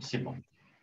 C'est bon.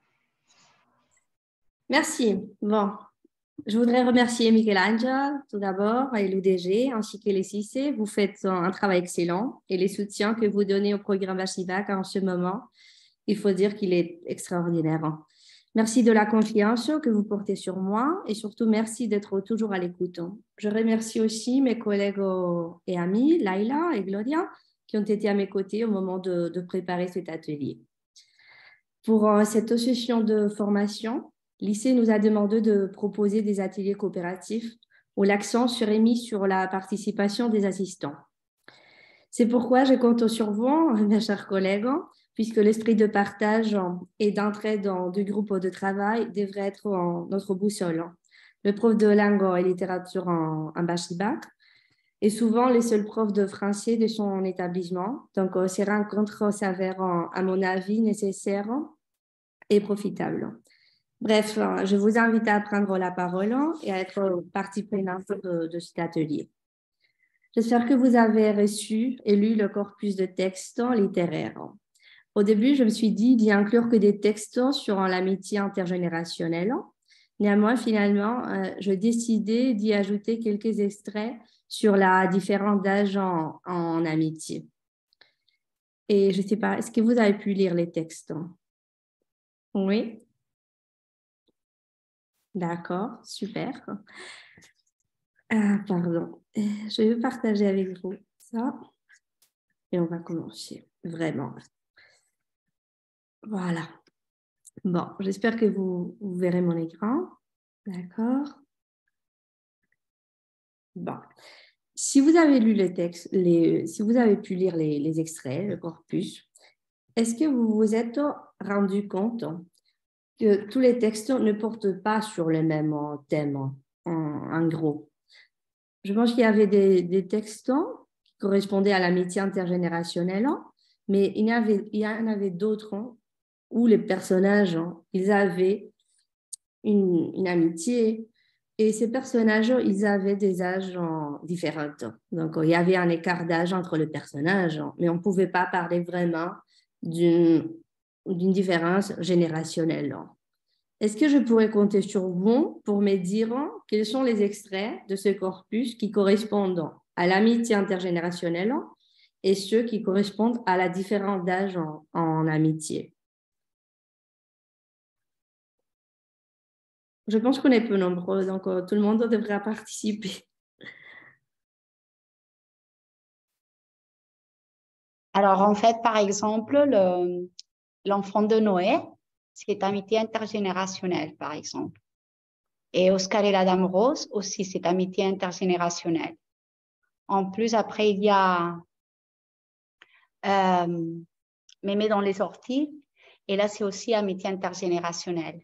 Merci. Bon, je voudrais remercier Michel-Angel tout d'abord et l'UDG ainsi que les CICE. Vous faites un travail excellent et les soutiens que vous donnez au programme Bachivac en ce moment, il faut dire qu'il est extraordinaire. Merci de la confiance que vous portez sur moi et surtout merci d'être toujours à l'écoute. Je remercie aussi mes collègues et amis, Laila et Gloria, qui ont été à mes côtés au moment de préparer cet atelier. Pour cette session de formation, l'ICE nous a demandé de proposer des ateliers coopératifs où l'accent serait mis sur la participation des assistants. C'est pourquoi je compte sur vous, mes chers collègues, puisque l'esprit de partage et d'entraide du groupe de travail devrait être notre boussole. Le prof de langue et littérature en Bachibac est souvent les seuls profs de français de son établissement. Donc, ces rencontres s'avèrent, à mon avis, nécessaires et profitables. Bref, je vous invite à prendre la parole et à être partie prenante de cet atelier. J'espère que vous avez reçu et lu le corpus de textes littéraires. Au début, je me suis dit d'y inclure que des textes sur l'amitié intergénérationnelle. Néanmoins, finalement, j'ai décidé d'y ajouter quelques extraits sur la différence d'âge en amitié. Et je ne sais pas, est-ce que vous avez pu lire les textes? Oui? D'accord, super. Ah, pardon. Je vais partager avec vous ça et on va commencer, vraiment. Voilà. Bon, j'espère que vous verrez mon écran. D'accord. Bon. Si vous avez lu les textes, si vous avez pu lire les extraits, le corpus, est-ce que vous vous êtes rendu compte que tous les textes ne portent pas sur le même thème, en gros? Je pense qu'il y avait des textes qui correspondaient à l'amitié intergénérationnelle, mais il y en avait d'autres où les personnages, ils avaient une amitié et ces personnages, ils avaient des âges différents. Donc, il y avait un écart d'âge entre les personnages, mais on ne pouvait pas parler vraiment d'une différence générationnelle. Est-ce que je pourrais compter sur vous pour me dire quels sont les extraits de ce corpus qui correspondent à l'amitié intergénérationnelle et ceux qui correspondent à la différence d'âge en amitié? Je pense qu'on est peu nombreux, donc tout le monde devrait participer. Alors, en fait, par exemple, l'enfant de Noé, c'est amitié intergénérationnelle, par exemple. Et Oscar et la Dame Rose aussi, c'est amitié intergénérationnelle. En plus, après, il y a Mémé dans les orties. Et là, c'est aussi amitié intergénérationnelle.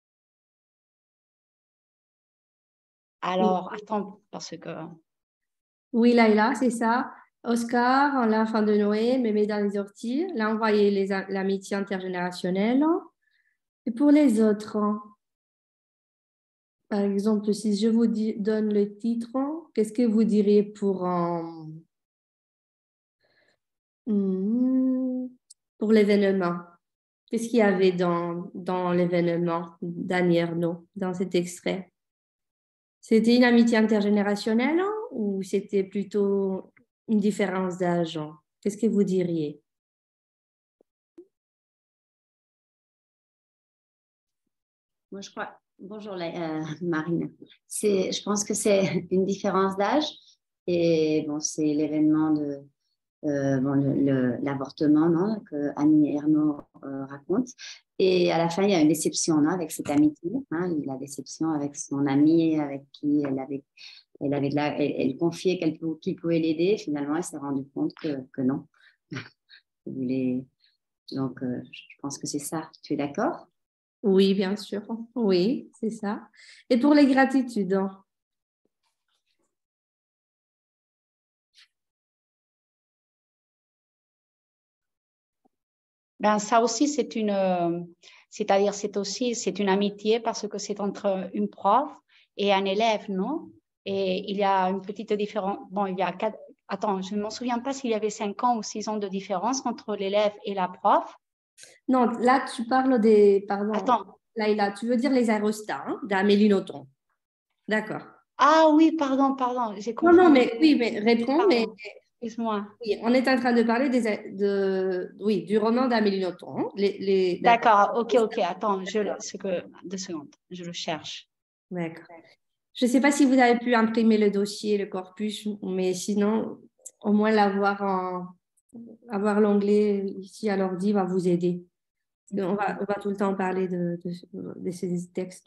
Alors, attends, parce que... Oui, Laïla, c'est ça. Oscar, l'enfant de Noé, Mémé dans les orties. Là, on voyait l'amitié intergénérationnelle. Et pour les autres, par exemple, si je vous donne le titre, qu'est-ce que vous diriez pour l'événement? Qu'est-ce qu'il y avait dans l'événement d'Annie Ernaux, dans cet extrait? C'était une amitié intergénérationnelle ou c'était plutôt une différence d'âge? Qu'est-ce que vous diriez? Moi, je crois. Bonjour, Marine. Je pense que c'est une différence d'âge et bon, c'est l'événement de l'avortement, non, que Annie Ernaux raconte. Et à la fin, il y a une déception, non, avec cette amitié, hein, la déception avec son amie, avec qui elle confiait qu'il pouvait l'aider. Finalement, elle s'est rendue compte que non. Donc, je pense que c'est ça. Tu es d'accord? Oui, bien sûr. Oui, c'est ça. Et pour les gratitudes? Ben, ça aussi, c'est une amitié parce que c'est entre une prof et un élève, non? Et il y a une petite différence. Bon, attends, je ne m'en souviens pas s'il y avait 5 ans ou 6 ans de différence entre l'élève et la prof, Non, là, tu parles des... Pardon, Attends. Laïla, tu veux dire les aérostats hein, d'Amélie Nothomb. D'accord. Ah oui, pardon, j'ai Non, non, confondu. mais oui, mais réponds, mais Pardon, excuse-moi. oui, on est en train de parler oui, du roman d'Amélie Nothomb. D'accord. D'accord, ok. Attends, 2 secondes, je le cherche. D'accord. Je ne sais pas si vous avez pu imprimer le dossier, le corpus, mais sinon, au moins avoir l'onglet ici à l'ordi va vous aider. On va tout le temps parler de ces textes.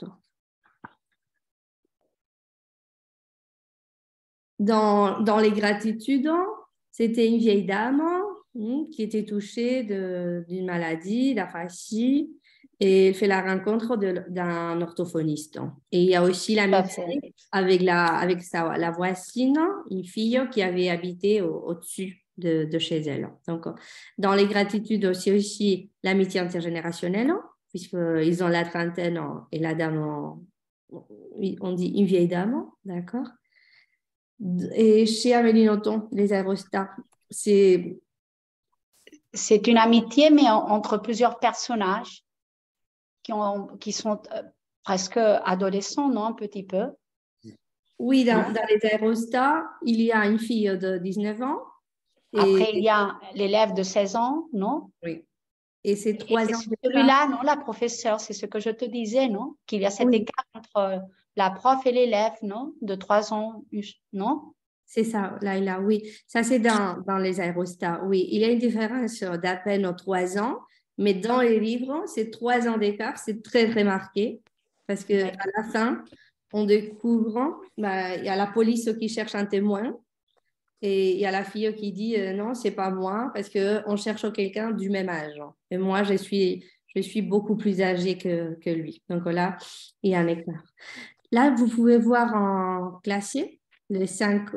Dans les gratitudes, c'était une vieille dame qui était touchée d'une maladie, l'aphasie, et elle fait la rencontre d'un orthophoniste. Et il y a aussi l'amitié avec la voisine, une fille qui avait habité au-dessus de chez elle. Donc, dans les gratitudes, c'est aussi l'amitié intergénérationnelle, puisqu'ils ont la trentaine et la dame, on dit une vieille dame, d'accord? Et chez Amélie Nothomb, les aérostats, c'est une amitié, mais entre plusieurs personnages qui sont presque adolescents, non, un petit peu. oui, dans les aérostats, il y a une fille de 19 ans. Après, il y a l'élève de 16 ans, non? Oui. Et c'est 3 ans. Celui-là, non, la professeure, c'est ce que je te disais, non? Qu'il y a cet écart entre la prof et l'élève, non? De 3 ans, non? C'est ça, Laïla, oui. Ça, c'est dans les aérostats, oui. Il y a une différence d'à peine 3 ans, mais dans les livres, c'est 3 ans d'écart. C'est très, très marqué. Parce qu'à la fin, on découvre, il y a la police qui cherche un témoin. Et il y a la fille qui dit non, c'est pas moi, parce qu'on cherche quelqu'un du même âge. Et moi, je suis beaucoup plus âgée que lui. Donc là, il y a un écart. Là, vous pouvez voir en classé les 5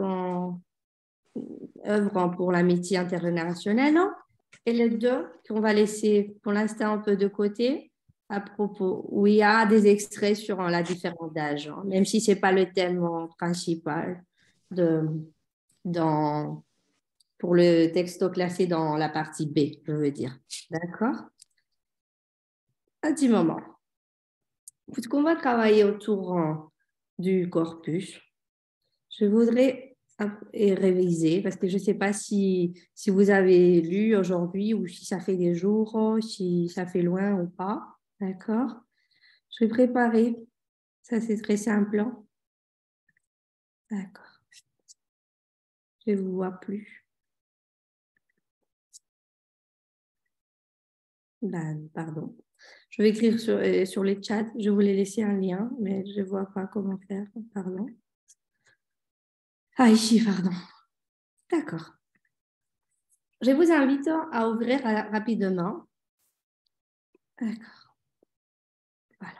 œuvres pour l'amitié intergénérationnelle et les 2 qu'on va laisser pour l'instant un peu de côté à propos, où il y a des extraits sur la différence d'âge, même si ce n'est pas le thème principal pour le texte classé dans la partie B, je veux dire. D'accord? Un petit moment. Puisqu'on va travailler autour du corpus, je voudrais réviser parce que je ne sais pas si vous avez lu aujourd'hui ou si ça fait des jours, si ça fait loin ou pas. D'accord? Je vais préparer. Ça, c'est très simple. D'accord. Je ne vous vois plus. Pardon. Je vais écrire sur les chats. Je voulais laisser un lien, mais je ne vois pas comment faire. Pardon. Ah, ici, pardon. D'accord. Je vous invite à ouvrir rapidement. D'accord. Voilà.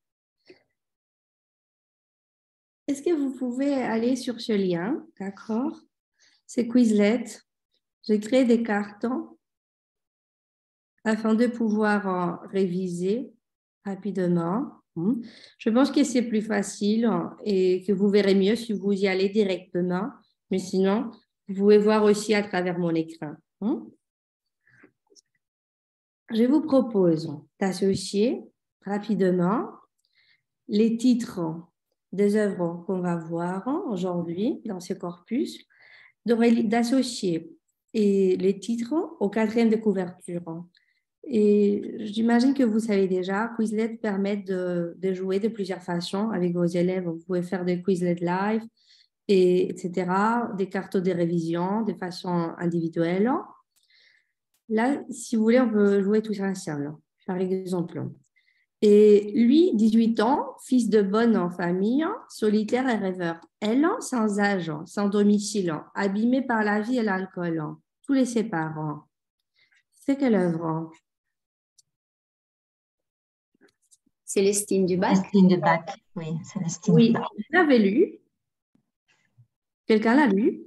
Est-ce que vous pouvez aller sur ce lien? D'accord. C'est Quizlet. J'ai créé des cartons afin de pouvoir réviser rapidement. Je pense que c'est plus facile et que vous verrez mieux si vous y allez directement. Mais sinon, vous pouvez voir aussi à travers mon écran. Je vous propose d'associer rapidement les titres des œuvres qu'on va voir aujourd'hui dans ce corpus, d'associer les titres au 4e de couverture. Et j'imagine que vous savez déjà, Quizlet permet de jouer de plusieurs façons avec vos élèves. Vous pouvez faire des Quizlet live, etc., des cartes de révision de façon individuelle. Là, si vous voulez, on peut jouer tous ensemble, par exemple. Et lui, 18 ans, fils de bonne famille, solitaire et rêveur. Elle, sans âge, sans domicile, abîmée par la vie et l'alcool, tous les séparants. C'est quelle œuvre? Célestine du Bac. Célestine du Bac, oui, Célestine Oui, du Bac. vous l'avez lu? Quelqu'un l'a lu?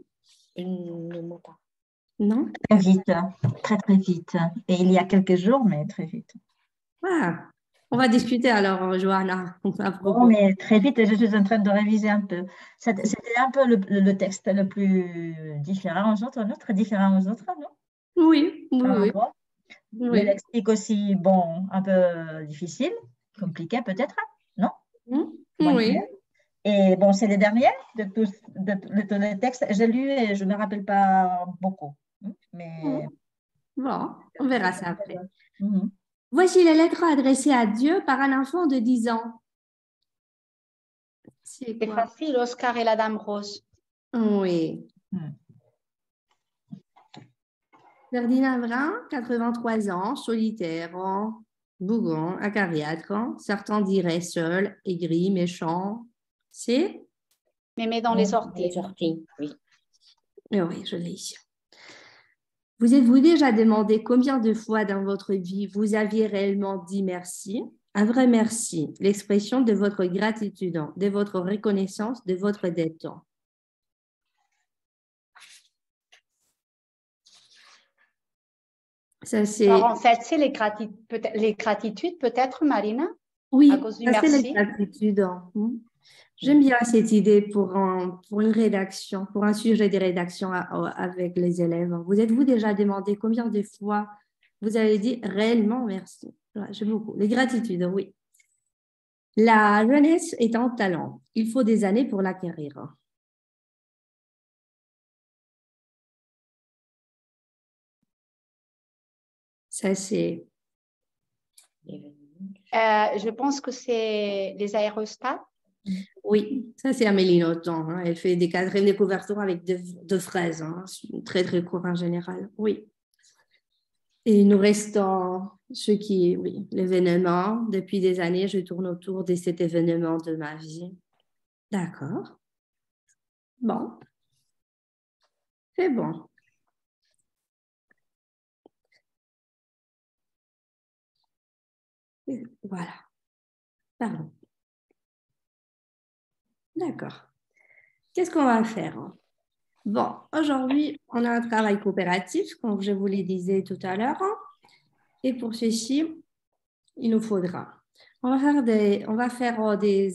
Non? Très vite, très très vite. Et il y a quelques jours, mais très vite. Ah, on va discuter alors, Johanna, à propos. Bon, mais très vite, je suis en train de réviser un peu. C'était un peu le texte le plus différent aux autres, non? Très différent aux autres, non? Oui, oui, oui. Oui. Le lexique aussi, bon, un peu difficile, compliqué peut-être, non? Oui. Et bon, c'est les derniers de tous les textes. J'ai lu et je ne me rappelle pas beaucoup. Mais Bon, on verra ça après. Mhm. Voici la lettre adressée à Dieu par un enfant de 10 ans. C'est C'est quoi? facile, Oscar et la Dame Rose. Oui. Mhm. Ferdinand Brun, 83 ans, solitaire, bougon, acariâtre, certains diraient seul, aigri, méchant. C'est? Mémé dans les orties. Oui. Oui, je l'ai ici. Vous êtes-vous déjà demandé combien de fois dans votre vie vous aviez réellement dit merci? Un vrai merci, l'expression de votre gratitude, de votre reconnaissance, de votre dette. Ça, c'est... Alors, en fait, c'est les gratitudes, peut-être, Marina, à Oui, cause du ça c'est la merci. gratitude. J'aime bien cette idée pour une rédaction, pour un sujet de rédaction avec les élèves. Vous êtes-vous déjà demandé combien de fois vous avez dit réellement merci? Ouais, j'aime beaucoup. Les gratitudes, oui. La jeunesse est un talent. Il faut des années pour l'acquérir. Ça, c'est... Je pense que c'est les aérostats. Oui, ça, c'est Amélie Nothomb. Elle fait des quatrièmes de couverture avec deux fraises. Très, très court en général. Oui. Et nous restons ce qui est, oui, l'événement. Depuis des années, je tourne autour de cet événement de ma vie. D'accord. Bon. C'est bon. Voilà. Pardon. D'accord. Qu'est-ce qu'on va faire? Bon, aujourd'hui, on a un travail coopératif, comme je vous le disais tout à l'heure. Et pour ceci, il nous faudra. On va faire des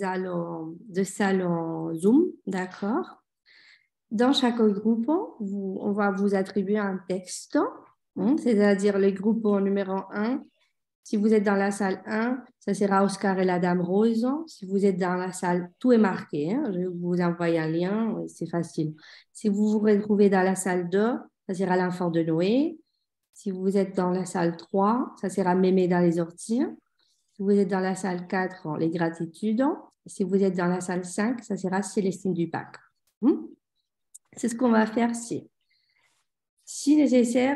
salons Zoom, d'accord? Dans chaque groupe, on va vous attribuer un texte, c'est-à-dire le groupe numéro 1. Si vous êtes dans la salle 1, ça sera Oscar et la Dame Rose. Si vous êtes dans la salle, tout est marqué. Je vais vous envoyer un lien, c'est facile. Si vous vous retrouvez dans la salle 2, ça sera l'enfant de Noé. Si vous êtes dans la salle 3, ça sera Mémé dans les orties. Si vous êtes dans la salle 4, les gratitudes. Si vous êtes dans la salle 5, ça sera Célestine du Pâques. C'est ce qu'on va faire ici. Si nécessaire,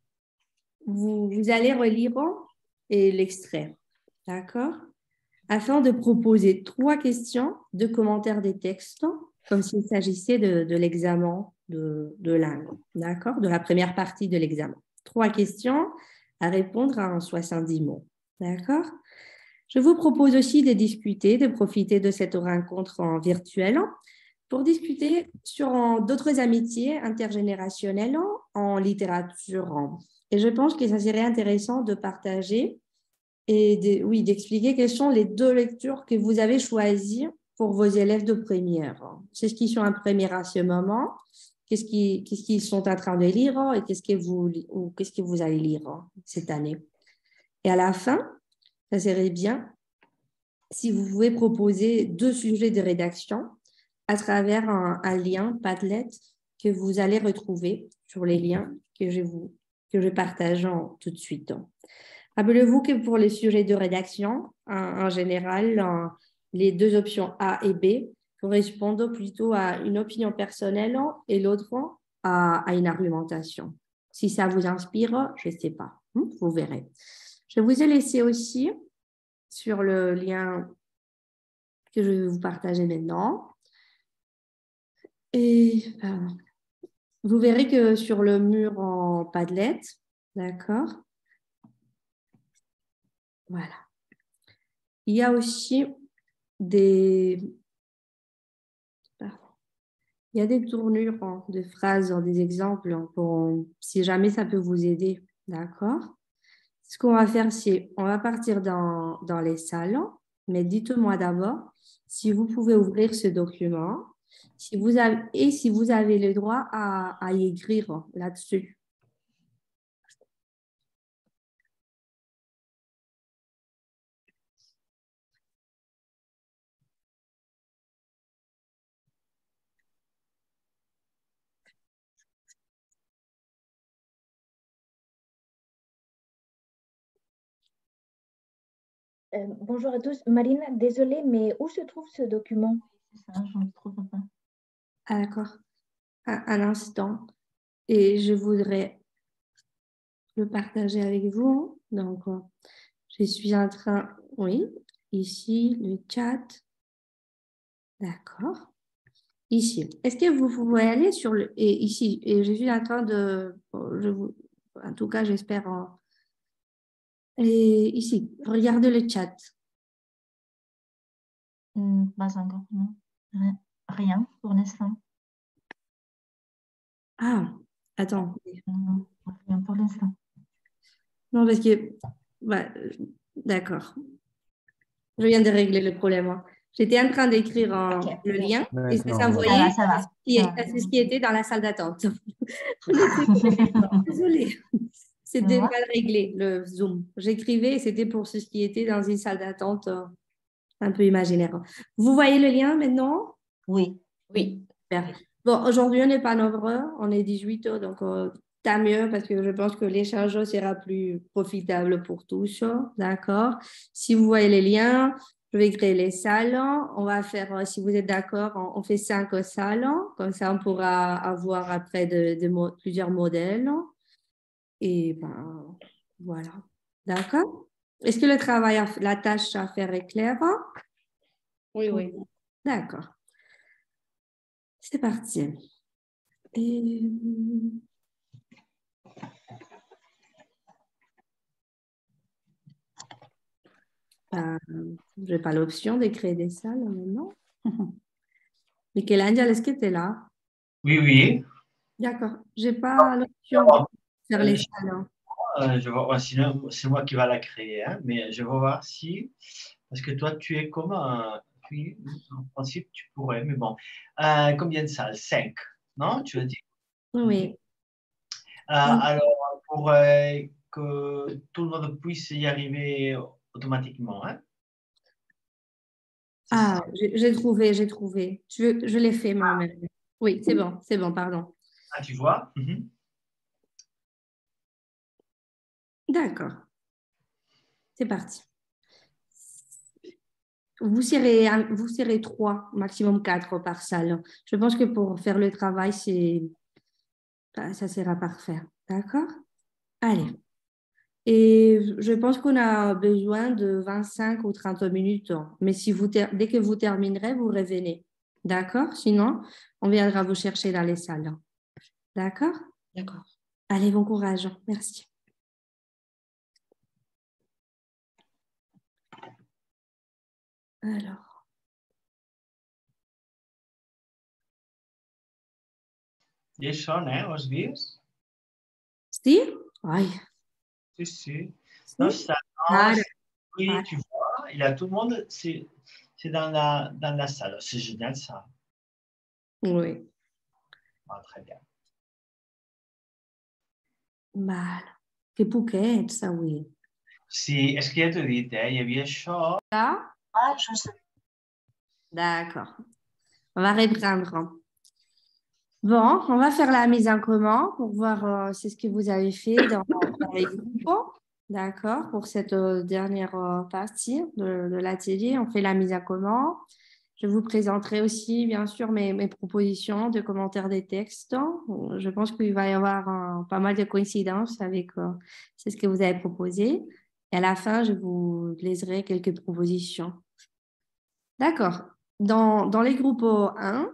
vous allez relire et l'extraire. D'accord? Afin de proposer 3 questions de commentaires des textes, comme s'il s'agissait de l'examen de langue. D'accord? De la première partie de l'examen. 3 questions à répondre en 70 mots. D'accord? Je vous propose aussi de discuter, de profiter de cette rencontre en virtuel pour discuter sur d'autres amitiés intergénérationnelles en littérature. Et je pense que ça serait intéressant de partager et d'expliquer quelles sont les 2 lectures que vous avez choisies pour vos élèves de première. C'est ce qu'ils sont en première à ce moment, qu'est-ce qu'ils sont en train de lire et qu'est-ce que vous allez lire cette année. Et à la fin, ça serait bien si vous pouvez proposer 2 sujets de rédaction à travers un lien Padlet que vous allez retrouver sur les liens que je partage tout de suite. Rappelez-vous que pour les sujets de rédaction, en général, les 2 options A et B correspondent plutôt à une opinion personnelle et l'autre à une argumentation. Si ça vous inspire, je ne sais pas, vous verrez. Je vous ai laissé aussi sur le lien que je vais vous partager maintenant. Et vous verrez que sur le mur en Padlet, d'accord? Voilà. Il y a aussi des tournures de phrases, des exemples, si jamais ça peut vous aider, d'accord? Ce qu'on va faire, c'est on va partir dans les salles, mais dites-moi d'abord si vous pouvez ouvrir ce document, si vous avez le droit à y écrire là-dessus. Bonjour à tous. Marine, désolée, mais où se trouve ce document? C'est ça, je ne trouve pas. Ah, d'accord. Un instant. Et je voudrais le partager avec vous. Donc, je suis en train, oui, ici, le chat. D'accord. Ici. Est-ce que vous pouvez aller sur le... Et ici, et je suis en train de... en tout cas, j'espère... Et ici, regardez le chat. Pas encore, non. Rien pour l'instant. Ah, attends. Non, rien pour l'instant. Non, parce que... bah, d'accord. Je viens de régler le problème, hein. J'étais en train d'écrire le lien et ça s'envoyait Ça va. à ce qui était dans la salle d'attente. Désolée. C'était mal réglé, le Zoom. J'écrivais et c'était pour ce qui était dans une salle d'attente un peu imaginaire. Vous voyez le lien maintenant? Oui. Oui. Super. Bon, aujourd'hui, on n'est pas 9 heures, on est 18 heures, donc tant mieux parce que je pense que l'échange sera plus profitable pour tous. D'accord? Si vous voyez les liens, je vais créer les salles. On va faire, si vous êtes d'accord, on fait 5 salles. Comme ça, on pourra avoir après plusieurs modèles. Et ben, voilà. D'accord? Est-ce que le travail, la tâche à faire est claire? Oui, oui. D'accord. C'est parti. Et... je n'ai pas l'option de créer des salles maintenant. Michel-Angel, est-ce que tu es là? Oui, oui. D'accord. Je n'ai pas l'option de faire les salles. Je vais voir, sinon, c'est moi qui va la créer, hein, mais je vais voir si, parce que toi, tu es comme oui, en principe, tu pourrais, mais bon. Combien de salles? 5, non? Tu as dit? Oui. Alors, pour que tout le monde puisse y arriver automatiquement, hein? Ah, j'ai trouvé. Je l'ai fait moi-même. Oui, c'est bon, pardon. Ah, tu vois? D'accord. C'est parti. Vous serez 3, maximum 4 par salle. Je pense que pour faire le travail, ça sera parfait. D'accord? Allez. Et je pense qu'on a besoin de 25 ou 30 minutes. Mais si dès que vous terminerez, vous revenez. D'accord? Sinon, on viendra vous chercher dans les salles. D'accord? D'accord. Allez, bon courage. Merci. Alors. Dit schon, hè, als dias? Si? Ai. Si. Non, ça oui, tu vois, il y a tout le monde, c'est dans la salle. C'est génial, ça. Oui. Ah, très bien. Mal. Que poquet, ça, oui. Sí, és que ja t'ho he dit, hi havia això. Là? Ah, je sais. D'accord. On va reprendre. Bon, on va faire la mise en commun pour voir c'est ce que vous avez fait dans les groupes. D'accord, pour cette dernière partie de l'atelier, on fait la mise en commun. Je vous présenterai aussi, bien sûr, mes propositions de commentaires des textes. Je pense qu'il va y avoir pas mal de coïncidences avec c'est ce que vous avez proposé. Et à la fin, je vous laisserai quelques propositions. D'accord. Dans les groupes 1,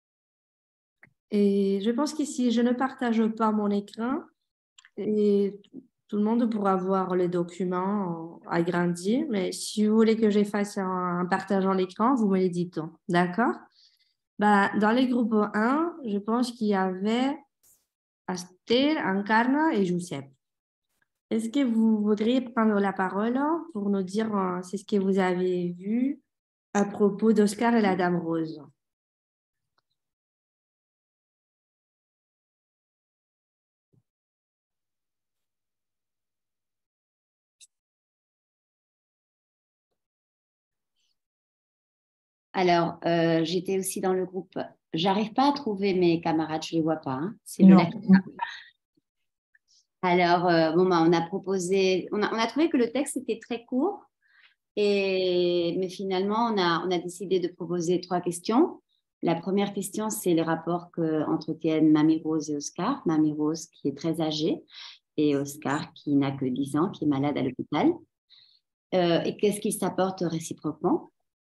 et je pense que si je ne partage pas mon écran, et tout le monde pourra voir les documents agrandis, mais si vous voulez que je fasse un partage en écran, vous me le dites. D'accord? Bah, dans les groupes 1, je pense qu'il y avait Aster, Encarna et Giuseppe. Est-ce que vous voudriez prendre la parole pour nous dire c'est ce que vous avez vu à propos d'Oscar et la Dame Rose? Alors, j'étais aussi dans le groupe. J'arrive pas à trouver mes camarades, je les vois pas, hein. C'est Non. le lac. Alors, bon, bah, on a proposé, on a trouvé que le texte était très court. Mais finalement, on a décidé de proposer 3 questions. La première question, c'est le rapport qu'entretiennent Mamie Rose et Oscar. Mamie Rose qui est très âgée et Oscar qui n'a que 10 ans, qui est malade à l'hôpital. Et qu'est-ce qu'ils s'apportent réciproquement?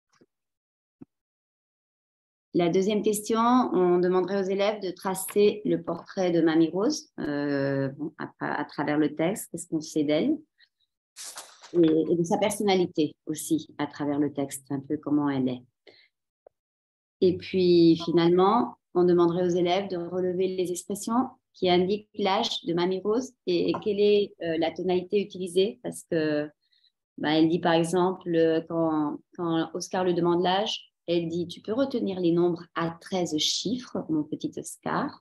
La deuxième question, on demanderait aux élèves de tracer le portrait de Mamie Rose à travers le texte, qu'est-ce qu'on sait d'elle, et de sa personnalité aussi à travers le texte, un peu comment elle est. Et puis finalement, on demanderait aux élèves de relever les expressions qui indiquent l'âge de Mamie Rose et quelle est la tonalité utilisée, parce que elle dit par exemple, quand Oscar lui demande l'âge, elle dit, tu peux retenir les nombres à 13 chiffres, mon petit Oscar.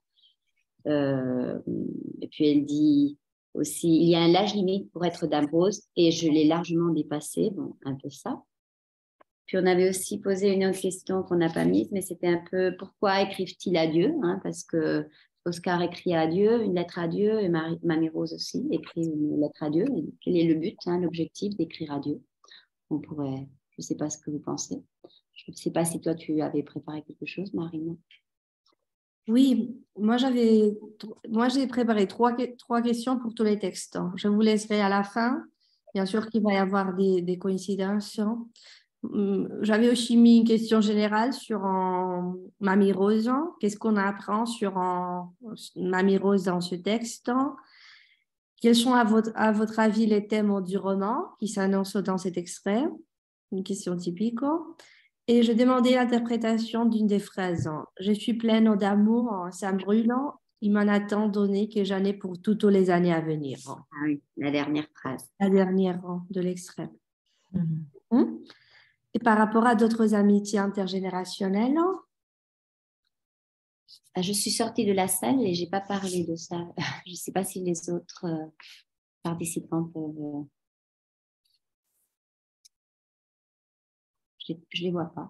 Et puis elle dit aussi, il y a un âge limite pour être Dame Rose et je l'ai largement dépassé, bon, un peu ça. Puis on avait aussi posé une autre question qu'on n'a pas mise, mais c'était un peu, pourquoi écrivent-ils à Dieu, parce que Oscar écrit à Dieu, une lettre à Dieu, et Mamie Rose aussi écrit une lettre à Dieu. Et quel est le but, l'objectif d'écrire à Dieu? On pourrait, je ne sais pas ce que vous pensez. Je ne sais pas si toi, tu avais préparé quelque chose, Marina. Oui, moi j'ai préparé trois questions pour tous les textes. Je vous laisserai à la fin. Bien sûr qu'il va y avoir des coïncidences. J'avais aussi mis une question générale sur Mamie Rose. Qu'est-ce qu'on apprend sur Mamie Rose dans ce texte? Quels sont à votre avis les thèmes du roman qui s'annoncent dans cet extrait? Une question typique. Et je demandais l'interprétation d'une des phrases. Je suis pleine d'amour, ça me brûle. Il m'en a tant donné que j'en ai pour toutes les années à venir. Ah oui, la dernière phrase. La dernière de l'extrait. Et par rapport à d'autres amitiés intergénérationnelles? Je suis sortie de la salle et je n'ai pas parlé de ça. Je ne sais pas si les autres participants peuvent... Je ne les vois pas.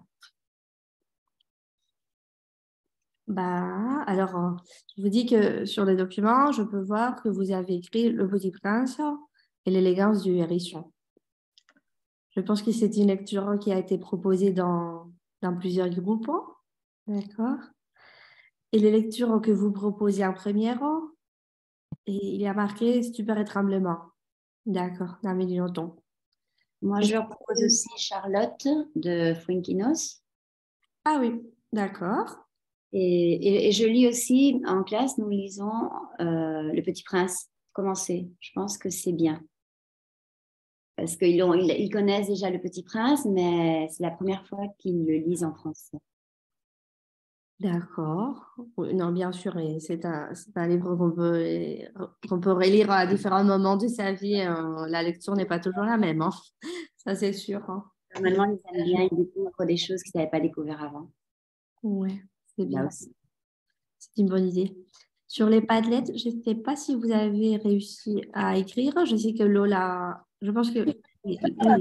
Alors, je vous dis que sur les documents, je peux voir que vous avez écrit Le Petit Prince et l'élégance du hérisson. Je pense que c'est une lecture qui a été proposée dans plusieurs groupes. D'accord. Et les lectures que vous proposez en première, et il y a marqué Stupeur et tremblement. D'accord, d'Amélie Nothomb. Moi, je leur propose aussi Charlotte de Fuenquinos. Ah oui, d'accord. Et je lis aussi en classe, nous lisons Le Petit Prince. Commencer. Je pense que c'est bien. Parce qu'ils connaissent déjà Le Petit Prince, mais c'est la première fois qu'ils le lisent en français. D'accord. Non, bien sûr, c'est un livre qu'on peut relire à différents moments de sa vie. La lecture n'est pas toujours la même, ça c'est sûr. Normalement, ils aiment bien, ils découvrent des choses qu'ils n'avaient pas découvertes avant. Oui, c'est bien. Là aussi. C'est une bonne idée. Sur les Padlet, je ne sais pas si vous avez réussi à écrire. Je sais que Lola, je pense que... Oui.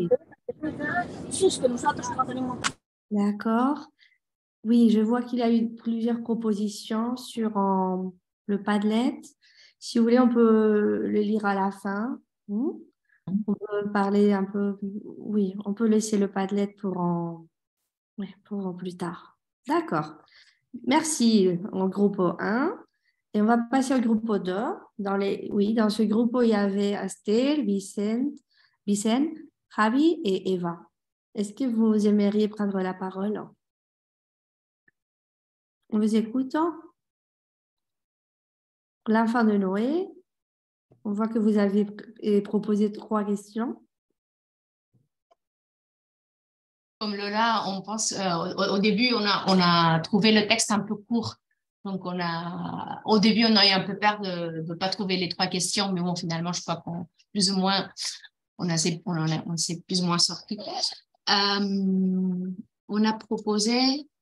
D'accord. Oui, je vois qu'il y a eu plusieurs propositions sur le Padlet. Si vous voulez, on peut le lire à la fin. On peut parler un peu... Oui, on peut laisser le Padlet pour plus tard. D'accord. Merci au groupe 1. Et on va passer au groupe 2. Dans ce groupe, il y avait Estelle, Vicente, Javi et Eva. Est-ce que vous aimeriez prendre la parole? On vous écoute. L'enfant de Noé. On voit que vous avez proposé 3 questions. Comme Lola, on pense, au début, on a trouvé le texte un peu court. Donc, au début, on a eu un peu peur de ne pas trouver les 3 questions, mais bon, finalement, je crois qu'on plus ou moins, on s'est plus ou moins sorti. On a proposé,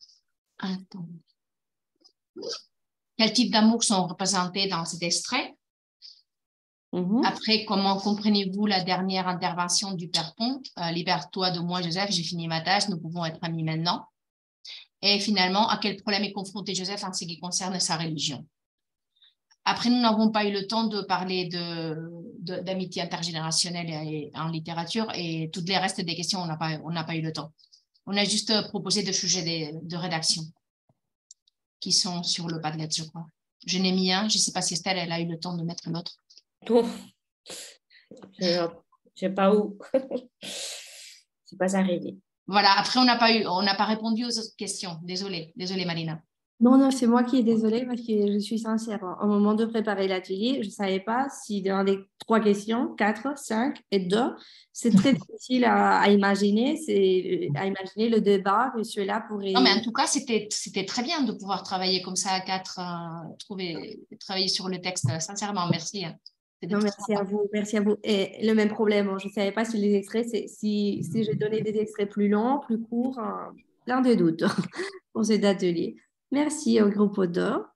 quel type d'amour sont représentés dans cet extrait? Après, comment comprenez-vous la dernière intervention du Père Pont? Libère-toi de moi, Joseph, j'ai fini ma tâche, nous pouvons être amis maintenant. Et finalement, à quel problème est confronté Joseph en ce qui concerne sa religion? Après, nous n'avons pas eu le temps de parler d'amitié intergénérationnelle en littérature, et toutes les restes des questions, on n'a pas eu le temps. On a juste proposé des sujets de rédaction qui sont sur le Padlet, je crois. Je n'ai mis un, je ne sais pas si Estelle, elle a eu le temps de mettre l'autre. Bon, je ne sais pas où. C'est pas arrivé. Voilà, après, on n'a pas répondu aux autres questions. Désolée, Marina. Non, c'est moi qui est désolée parce que je suis sincère. Au moment de préparer l'atelier, je ne savais pas si dans les 3 questions, 4, 5 et 2, c'est très difficile à imaginer. À imaginer le débat que cela pourrait... Non, mais en tout cas, c'était très bien de pouvoir travailler comme ça à 4, travailler sur le texte. Sincèrement, merci. Non, merci à vous. Et le même problème, je ne savais pas si les extraits, si je donnais des extraits plus longs, plus courts, plein de doutes pour cet atelier. Merci au groupe d'or.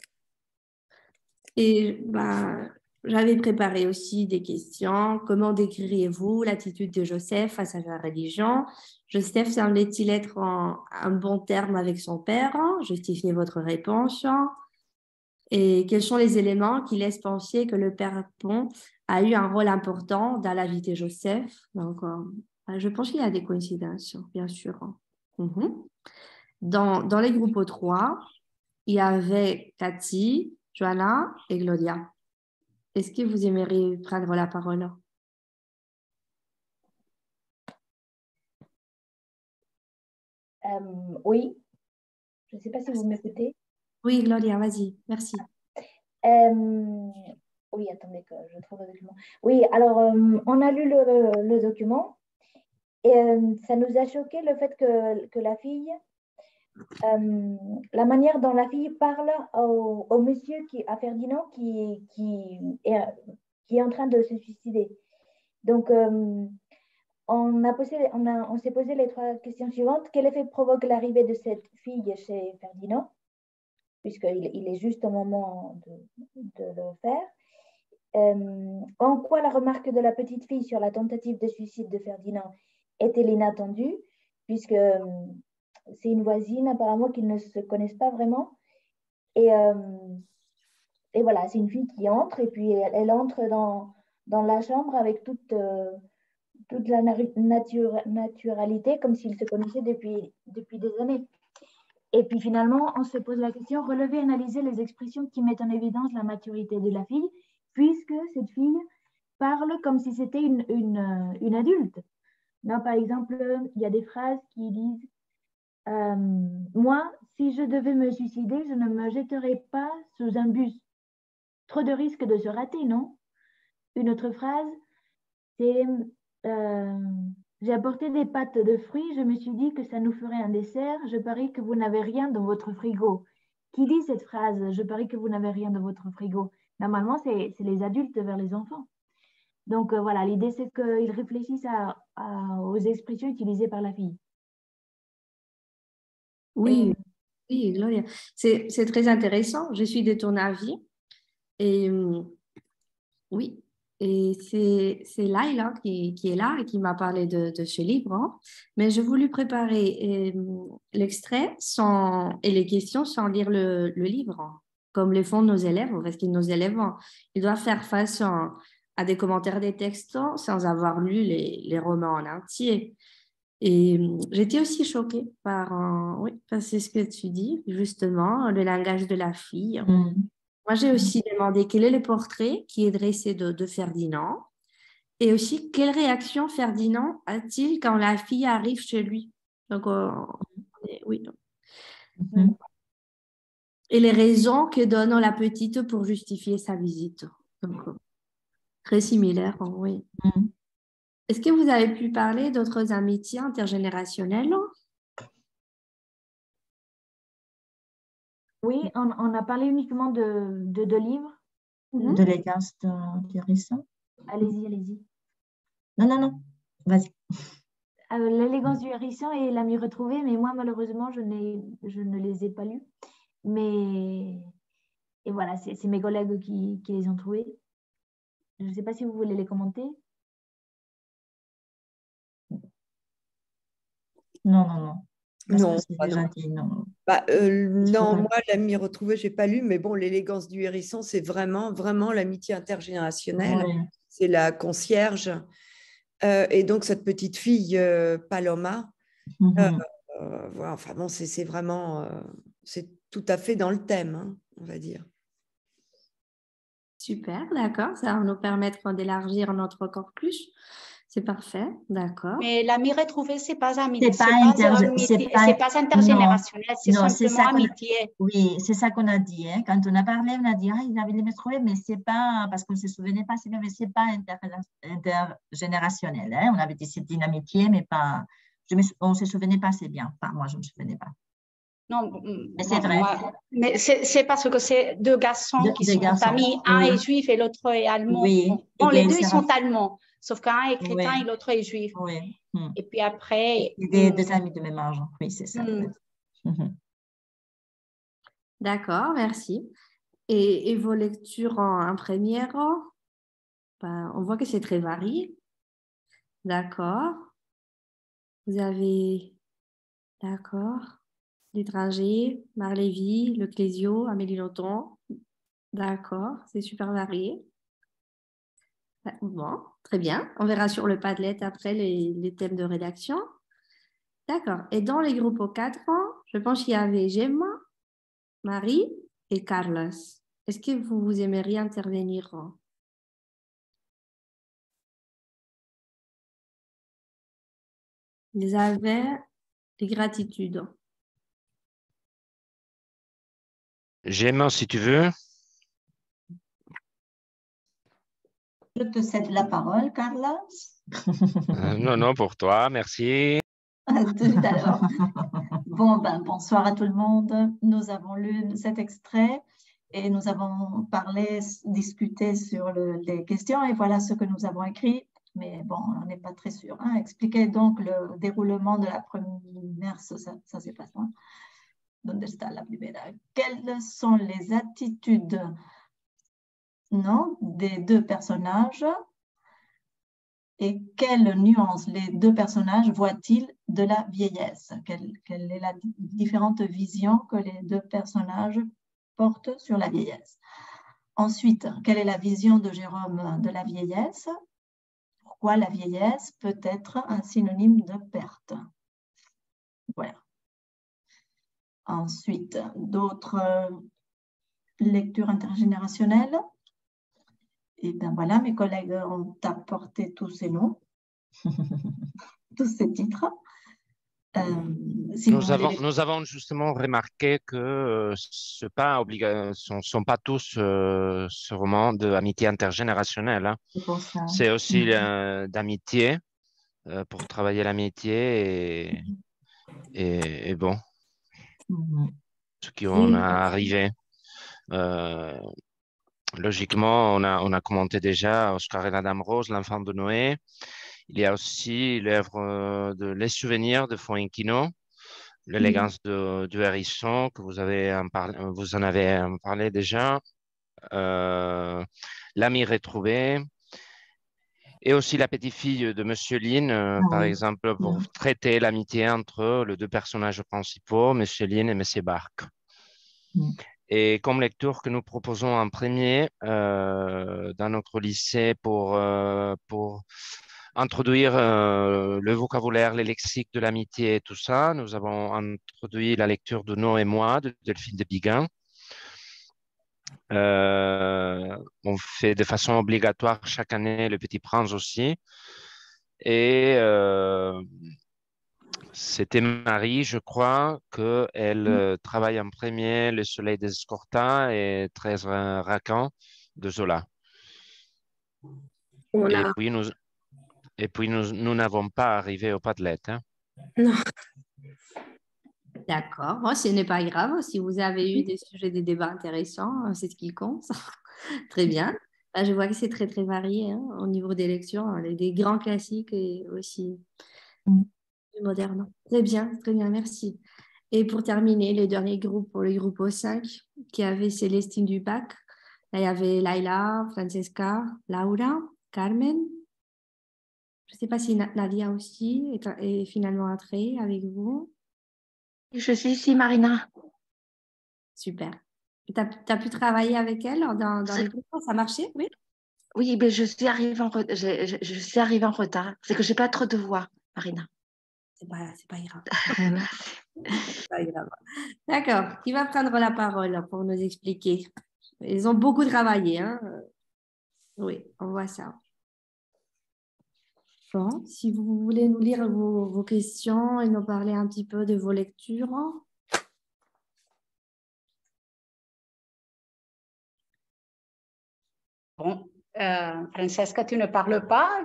Et j'avais préparé aussi des questions. Comment décririez-vous l'attitude de Joseph face à la religion? Joseph semblait-il être en bon terme avec son père? Justifiez votre réponse. Et quels sont les éléments qui laissent penser que le père Pont a eu un rôle important dans la vie de Joseph? Donc, je pense qu'il y a des coïncidences, bien sûr. Dans les groupes 3, il y avait Cathy, Joanna et Gloria. Est-ce que vous aimeriez prendre la parole? Oui, je ne sais pas si vous m'écoutez. Oui, Gloria, vas-y, merci. Oui, attendez que je trouve le document. Oui, alors, on a lu le document et ça nous a choqué le fait que la fille, la manière dont la fille parle au monsieur, à Ferdinand, qui est en train de se suicider. Donc, on s'est posé les 3 questions suivantes. Quel effet provoque l'arrivée de cette fille chez Ferdinand, puisqu'il est juste au moment de le faire. En quoi la remarque de la petite fille sur la tentative de suicide de Ferdinand est-elle inattendue, puisque c'est une voisine apparemment qu'ils ne se connaissent pas vraiment. Et voilà, c'est une fille qui entre, et puis elle entre dans la chambre avec toute la naturalité, comme s'ils se connaissaient depuis des années. Et puis finalement, on se pose la question, relever, analyser les expressions qui mettent en évidence la maturité de la fille, puisque cette fille parle comme si c'était une adulte. Non, par exemple, il y a des phrases qui disent moi, si je devais me suicider, je ne me jetterais pas sous un bus. Trop de risques de se rater, non? Une autre phrase, c'est j'ai apporté des pâtes de fruits, je me suis dit que ça nous ferait un dessert, je parie que vous n'avez rien dans votre frigo. Qui dit cette phrase? Je parie que vous n'avez rien dans votre frigo. Normalement, c'est les adultes vers les enfants. Donc voilà, l'idée c'est qu'ils réfléchissent aux expressions utilisées par la fille. Oui, oui, Gloria. C'est très intéressant. Je suis de ton avis. Et oui, et c'est Laila qui est là et qui m'a parlé de ce livre. Hein. Mais je voulais préparer l'extrait et les questions sans lire le livre, hein, comme le font nos élèves, parce que nos élèves, ils doivent faire face à des commentaires des textes sans avoir lu les romans en entier. Et j'étais aussi choquée par c'est ce que tu dis, justement, le langage de la fille. Moi, j'ai aussi demandé quel est le portrait qui est dressé de Ferdinand et aussi quelle réaction Ferdinand a-t-il quand la fille arrive chez lui. Donc, oui. Et les raisons que donne la petite pour justifier sa visite. Donc, très similaire, oui. Est-ce que vous avez pu parler d'autres amitiés intergénérationnelles? Oui, on a parlé uniquement de 2 livres. De l'élégance du hérisson. Allez-y. Non, vas-y. L'élégance du hérisson et l'ami retrouvé, mais moi, malheureusement, je ne les ai pas lus. Et voilà, c'est mes collègues qui les ont trouvés. Je ne sais pas si vous voulez les commenter. Non. Non, c'est déjà dit, non. Non, moi, l'ami retrouvé, je n'ai pas lu, mais bon, l'élégance du hérisson, c'est vraiment, vraiment l'amitié intergénérationnelle. Oui. c'est la concierge. Et donc, cette petite fille, Paloma, voilà, enfin bon, c'est vraiment, c'est tout à fait dans le thème, hein, on va dire. Super, d'accord. Ça va nous permettre d'élargir notre corpus. C'est parfait, d'accord. Mais l'ami retrouvé, c'est pas C'est pas intergénérationnel, c'est non, c'est simplement ça amitié. Oui, c'est ça qu'on a dit. Hein. Quand on a parlé, on a dit, ah, il avait les trouvé, mais c'est pas, parce qu'on ne se souvenait pas, mais c'est pas intergénérationnel. Hein. On avait dit c'est une amitié, mais pas, on ne se souvenait pas, c'est bien. Enfin, moi, je ne me souvenais pas. Non, mais c'est vrai. Mais c'est parce que c'est deux garçons qui sont amis. Un est juif et l'autre est allemand. Oui. Bon, les deux, ils sont allemands. Sauf qu'un est chrétien et l'autre est juif. Oui. Et puis après... Des amis de même âge. Oui, c'est ça. D'accord, merci. Et vos lectures en première, ben, on voit que c'est très varié. D'accord. Vous avez... D'accord. L'étranger, Marlévy, le Clésio, Amélie Nothomb. D'accord, c'est super varié. Bon, très bien. On verra sur le Padlet après les thèmes de rédaction. D'accord. Et dans les groupes aux 4 ans, je pense qu'il y avait Gemma, Marie et Carlos. Est-ce que vous aimeriez intervenir? Les avais, les gratitudes. Gemma, si tu veux. Je te cède la parole, Carlos. Non, pour toi, merci. À tout à l'heure. Bon, bonsoir à tout le monde. Nous avons lu cet extrait et nous avons discuté sur les questions et voilà ce que nous avons écrit. Mais bon, on n'est pas très sûr. Hein. Expliquez donc le déroulement de la première, ça c'est pas ça. ¿Dónde está la primera? Quelles sont les attitudes des deux personnages et quelle nuance les deux personnages voient-ils de la vieillesse? Quelle est la différente vision que les deux personnages portent sur la vieillesse? Ensuite, quelle est la vision de Jérôme de la vieillesse? Pourquoi la vieillesse peut être un synonyme de perte? Voilà. Ensuite, d'autres lectures intergénérationnelles. Et bien voilà, mes collègues ont apporté tous ces noms, tous ces titres. Nous avons justement remarqué que ce ne sont pas tous ce roman d'amitié intergénérationnelle. Hein. C'est aussi d'amitié, pour travailler l'amitié et bon, ce qui en a arrivé. Logiquement, on a commenté déjà Oscar et la Dame Rose, L'Enfant de Noé. Il y a aussi l'œuvre de Les Souvenirs de Foenquino, L'élégance du hérisson, que vous en avez parlé déjà, L'ami retrouvé, et aussi La petite fille de Monsieur Lin, par exemple, pour traiter l'amitié entre les deux personnages principaux, Monsieur Lin et Monsieur Barque. Et comme lecture que nous proposons en premier dans notre lycée pour introduire le vocabulaire, les lexiques de l'amitié et tout ça, nous avons introduit la lecture de Nous et moi de Delphine de Biguin. On fait de façon obligatoire chaque année Le Petit Prince aussi. Et c'était Marie, je crois, qu'elle travaille en premier Le Soleil des Escortins et 13 Racan de Zola. Et puis nous n'avons pas arrivé au Padlet. Hein. Non. D'accord. Bon, ce n'est pas grave. Si vous avez eu des sujets de débat intéressants, c'est ce qui compte. Très bien. Là, je vois que c'est très, très varié hein, au niveau des lectures, des grands classiques et aussi du moderne. Très bien, merci. Et pour terminer, le dernier groupe, pour le groupe O5, qui avait Célestine Dupac. Là, il y avait Laila, Francesca, Laura, Carmen. Je ne sais pas si Nadia aussi est finalement entrée avec vous. Je suis ici, Marina. Super. Tu as pu travailler avec elle dans les groupes? Ça marchait, oui? Oui, mais je suis arrivée je suis arrivée en retard. C'est que je n'ai pas trop de voix, Marina. C'est pas grave. Merci. C'est pas grave. D'accord. Qui va prendre la parole pour nous expliquer? Ils ont beaucoup travaillé, hein? Oui, on voit ça. Bon, si vous voulez nous lire vos questions et nous parler un petit peu de vos lectures. Bon, Francesca, tu ne parles pas?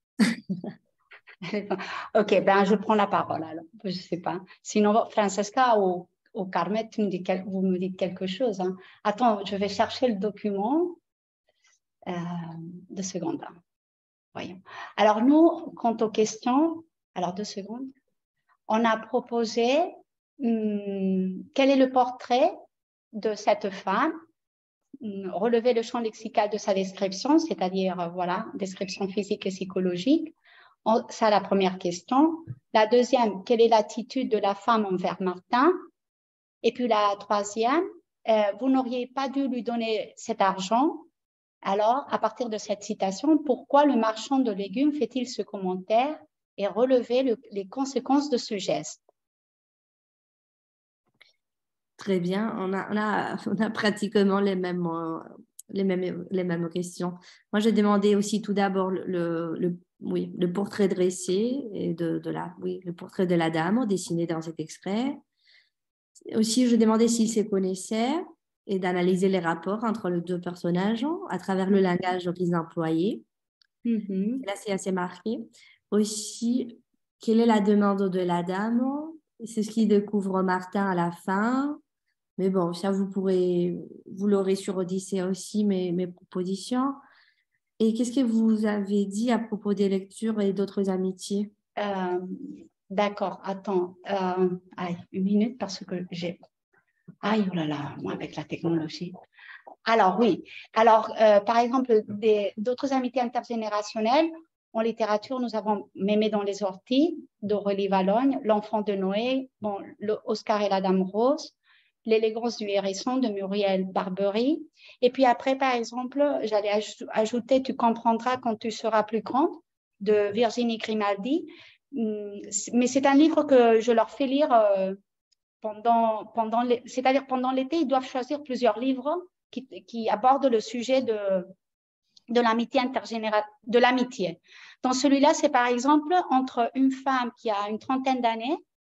Ok, ben je prends la parole alors. Je ne sais pas. Sinon, Francesca ou Carmen, vous me dites quelque chose. Hein. Attends, je vais chercher le document. 2 secondes. Hein. Voyons. Alors, nous, quant aux questions, alors 2 secondes, on a proposé quel est le portrait de cette femme, relever le champ lexical de sa description, c'est-à-dire, voilà, description physique et psychologique. Ça, la première question. La deuxième, quelle est l'attitude de la femme envers Martin? Et puis la troisième, vous n'auriez pas dû lui donner cet argent. Alors, à partir de cette citation, pourquoi le marchand de légumes fait-il ce commentaire et relever les conséquences de ce geste? Très bien, on a pratiquement les mêmes questions. Moi, j'ai demandé aussi tout d'abord le portrait dressé et le portrait de la dame dessiné dans cet extrait. Aussi, je demandais s'ils se connaissaient et d'analyser les rapports entre les deux personnages à travers le langage qu'ils employaient. Là, c'est assez marqué. Aussi, quelle est la demande de la dame? C'est ce qu'il découvre Martin à la fin. Mais bon, ça, vous l'aurez sur Odyssée aussi, mes propositions. Et qu'est-ce que vous avez dit à propos des lectures et d'autres amitiés? D'accord, attends. Une minute parce que j'ai... Aïe, oh là là, moi avec la technologie. Alors oui, alors par exemple, d'autres amitiés intergénérationnelles, en littérature, nous avons Mémé dans les orties d'Aurélie Valognes, L'enfant de Noé, bon, Oscar et la Dame Rose, L'élégance du hérisson de Muriel Barbery. Et puis après, par exemple, j'allais ajouter Tu comprendras quand tu seras plus grande de Virginie Grimaldi. Mais c'est un livre que je leur fais lire pendant l'été. Ils doivent choisir plusieurs livres qui abordent le sujet de l'amitié de l'amitié. Dans celui-là, c'est par exemple entre une femme qui a une trentaine d'années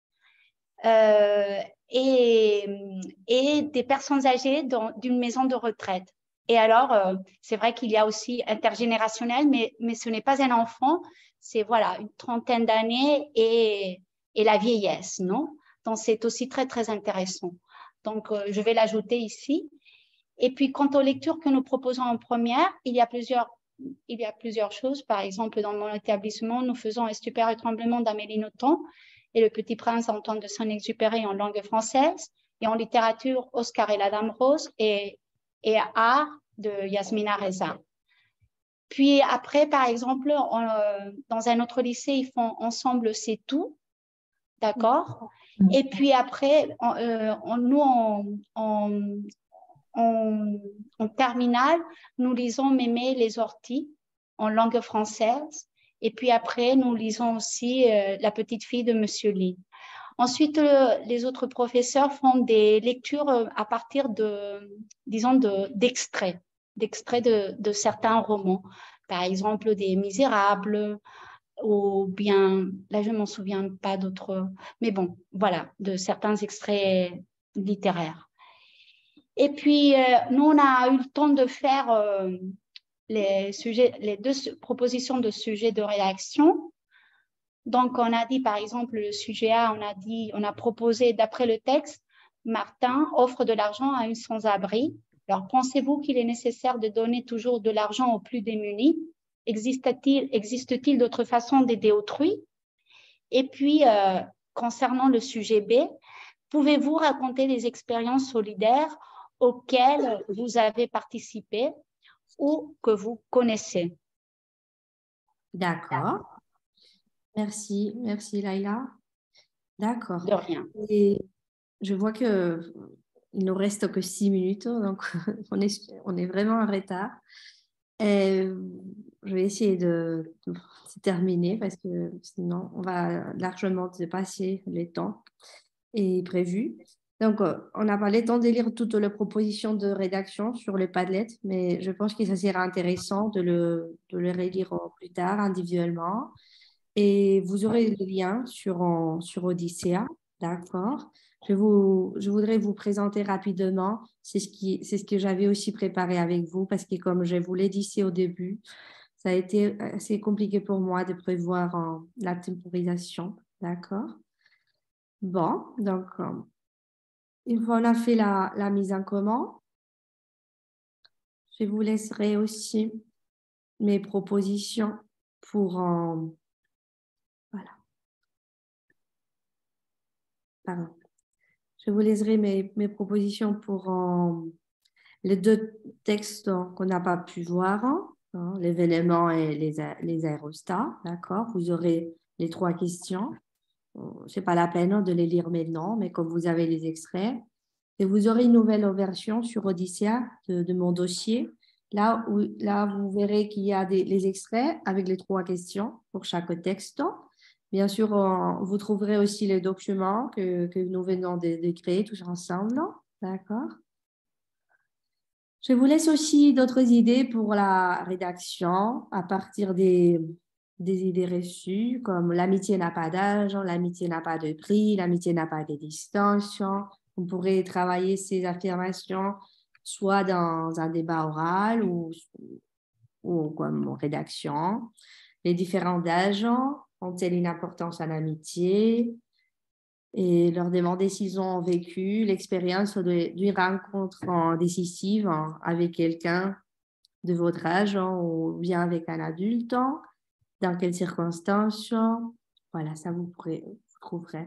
et des personnes âgées d'une maison de retraite. Et alors, c'est vrai qu'il y a aussi intergénérationnel, mais ce n'est pas un enfant, c'est voilà, une trentaine d'années et la vieillesse, non? Donc, c'est aussi très, très intéressant. Donc, je vais l'ajouter ici. Et puis, quant aux lectures que nous proposons en première, il y a plusieurs choses. Par exemple, dans mon établissement, nous faisons Estupeur et tremblement d'Amélie Nothomb et Le Petit Prince d'Antoine de Saint-Exupéry en langue française. Et en littérature, Oscar et la Dame Rose et Art de Yasmina Reza. Puis après, par exemple, dans un autre lycée, ils font Ensemble, c'est tout. D'accord? Et puis après, nous, en terminale, nous lisons Mémé les orties en langue française. Et puis après, nous lisons aussi La petite fille de Monsieur Lee. Ensuite, les autres professeurs font des lectures à partir d'extraits de certains romans. Par exemple, des Misérables, ou bien, là je ne m'en souviens pas d'autres, mais bon, voilà, de certains extraits littéraires. Et puis, nous, on a eu le temps de faire les 2 propositions de sujets de rédaction. Donc, on a dit, par exemple, le sujet A, on a proposé, d'après le texte, Martin offre de l'argent à une sans-abri. Alors, pensez-vous qu'il est nécessaire de donner toujours de l'argent aux plus démunis? Existe-t-il d'autres façons d'aider autrui? Et puis, concernant le sujet B, pouvez-vous raconter des expériences solidaires auxquelles vous avez participé ou que vous connaissez? D'accord. Merci Laïla. D'accord. De rien. Et je vois qu'il ne nous reste que 6 minutes, donc on est vraiment en retard. Je vais essayer de terminer parce que sinon, on va largement dépasser le temps prévu. Donc, on n'a pas le temps de lire toutes les propositions de rédaction sur le Padlet, mais je pense que ça sera intéressant de le relire plus tard individuellement. Et vous aurez le lien sur Odyssea, d'accord? Je voudrais vous présenter rapidement, c'est ce que j'avais aussi préparé avec vous, parce que comme je vous l'ai dit ici au début, ça a été assez compliqué pour moi de prévoir la temporisation, d'accord? Bon, donc, une fois on a fait la mise en commun, je vous laisserai aussi mes propositions pour... voilà. Pardon. Je vous laisserai mes propositions pour les deux textes qu'on n'a pas pu voir, hein, l'événement et les aérostats, d'accord? Vous aurez les 3 questions. Ce n'est pas la peine de les lire maintenant, mais comme vous avez les extraits. Et vous aurez une nouvelle version sur Odyssea de mon dossier. Là, vous verrez qu'il y a les extraits avec les 3 questions pour chaque texte. Bien sûr, vous trouverez aussi les documents que nous venons de créer tous ensemble. D'accord? Je vous laisse aussi d'autres idées pour la rédaction à partir des idées reçues, comme l'amitié n'a pas d'âge, l'amitié n'a pas de prix, l'amitié n'a pas de distance. On pourrait travailler ces affirmations soit dans un débat oral ou comme rédaction. Les différents âges ont-elles une importance à l'amitié? Et leur demander s'ils ont vécu l'expérience d'une rencontre décisive avec quelqu'un de votre âge ou bien avec un adulte, dans quelles circonstances. Voilà, ça vous trouverez.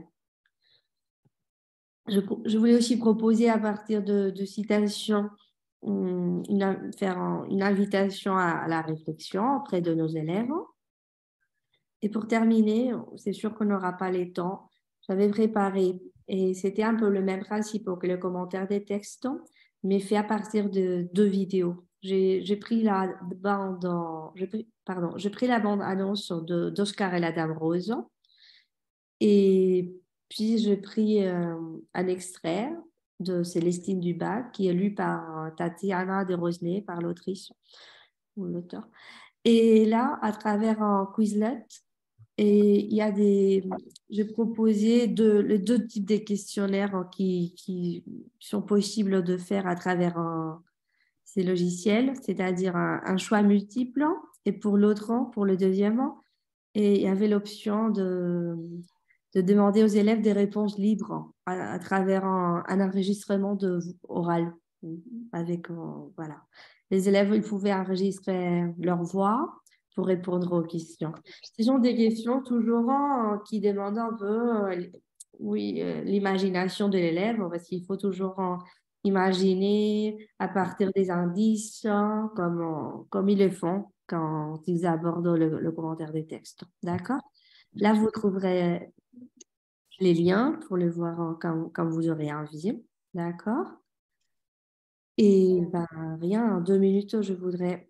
Je voulais aussi proposer à partir de citations faire une invitation à la réflexion auprès de nos élèves. Et pour terminer, c'est sûr qu'on n'aura pas le temps. J'avais préparé, et c'était un peu le même principe que le commentaire des textes, mais fait à partir de 2 vidéos. J'ai pris la bande-annonce d'Oscar et la Dame Rose, et puis j'ai pris un extrait de Célestine Dubac, qui est lu par Tatiana de Rosnay, par l'autrice ou l'auteur. Et là, à travers un Quizlet, et j'ai proposé les 2 types de questionnaires qui sont possibles de faire à travers ces logiciels, c'est-à-dire un choix multiple, et pour l'autre, pour le deuxième, et il y avait l'option de demander aux élèves des réponses libres à travers un enregistrement oral. Avec, voilà. Les élèves, ils pouvaient enregistrer leur voix pour répondre aux questions. Ce sont des questions toujours qui demandent un peu l'imagination de l'élève, parce qu'il faut toujours imaginer à partir des indices, comme ils le font quand ils abordent le commentaire des textes. D'accord? Là, vous trouverez les liens pour le voir quand vous aurez envie. D'accord? Et en 2 minutes, je voudrais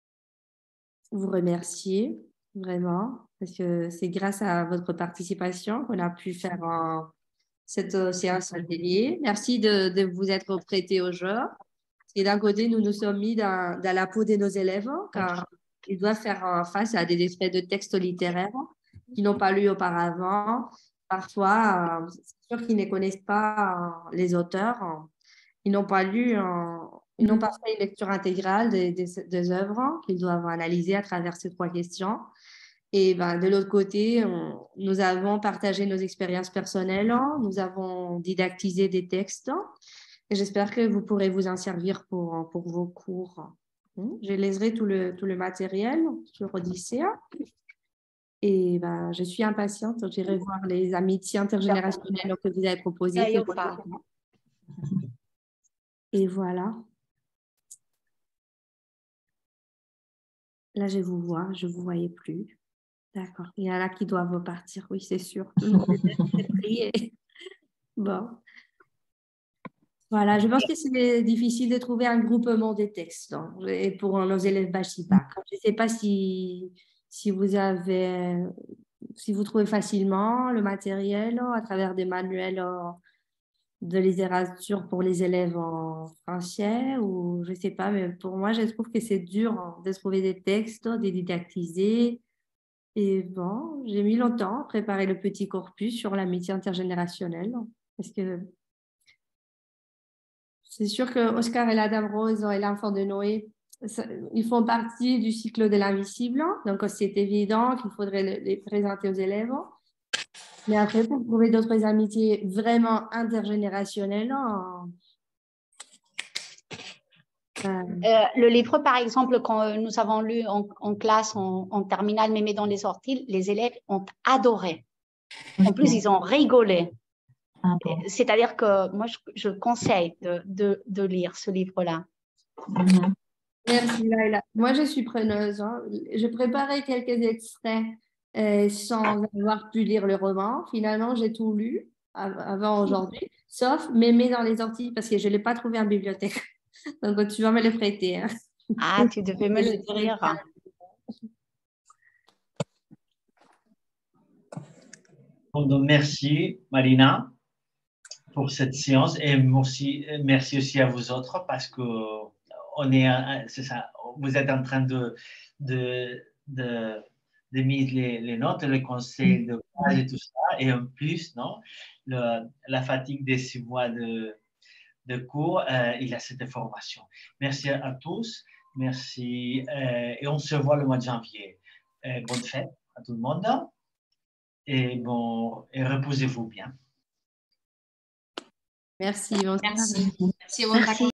vous remercier vraiment, parce que c'est grâce à votre participation qu'on a pu faire cette séance atelier. Merci de vous être prêté au jeu. Et d'un côté, nous nous sommes mis dans la peau de nos élèves, car ils doivent faire face à des extraits de textes littéraires qu'ils n'ont pas lus auparavant. Parfois, c'est sûr qu'ils ne connaissent pas les auteurs. Ils n'ont pas lu, ils n'ont pas fait une lecture intégrale des œuvres qu'ils doivent analyser à travers ces 3 questions. Et de l'autre côté, nous avons partagé nos expériences personnelles, nous avons didactisé des textes, et j'espère que vous pourrez vous en servir pour vos cours. Je laisserai tout le matériel sur Odyssea. Et je suis impatiente, j'irai voir les amitiés intergénérationnelles que vous avez proposées. Et voilà. Là, je vous vois, je ne vous voyais plus. D'accord. Il y en a qui doivent partir, oui, c'est sûr. Tout le monde est pris. Bon. Voilà, je pense que c'est difficile de trouver un groupement des textes et pour nos élèves Bachipak. Je ne sais pas si vous trouvez facilement le matériel à travers des manuels de littérature pour les élèves en français ou je ne sais pas, mais pour moi, je trouve que c'est dur de trouver des textes, de didactiser. Et bon, j'ai mis longtemps à préparer le petit corpus sur l'amitié intergénérationnelle parce que c'est sûr que Oscar et la Dame Rose et l'enfant de Noé, ils font partie du cycle de l'invisible. Donc, c'est évident qu'il faudrait les présenter aux élèves. Mais après, pour trouver d'autres amitiés vraiment intergénérationnelles, le livre, par exemple, quand nous avons lu en classe, en terminale, mais dans les orties, les élèves ont adoré. En plus, ils ont rigolé. C'est-à-dire que moi, je conseille de lire ce livre-là. Merci, Laila. Moi, je suis preneuse. Je préparais quelques extraits sans avoir pu lire le roman. Finalement, j'ai tout lu avant aujourd'hui, sauf Mémé dans les orties parce que je ne l'ai pas trouvé en bibliothèque. Donc, tu vas me le prêter. Hein. Ah, tu devais me le dire. Bon, donc merci, Marina, pour cette séance et merci aussi à vous autres parce que c'est ça, vous êtes en train de mettre les notes, les conseils de base et tout ça, et en plus, non, la fatigue des 6 mois de cours, il a cette formation. Merci à tous, merci, et on se voit le mois de janvier. Bonne fête à tout le monde, et reposez-vous bien. Merci. Merci. Merci.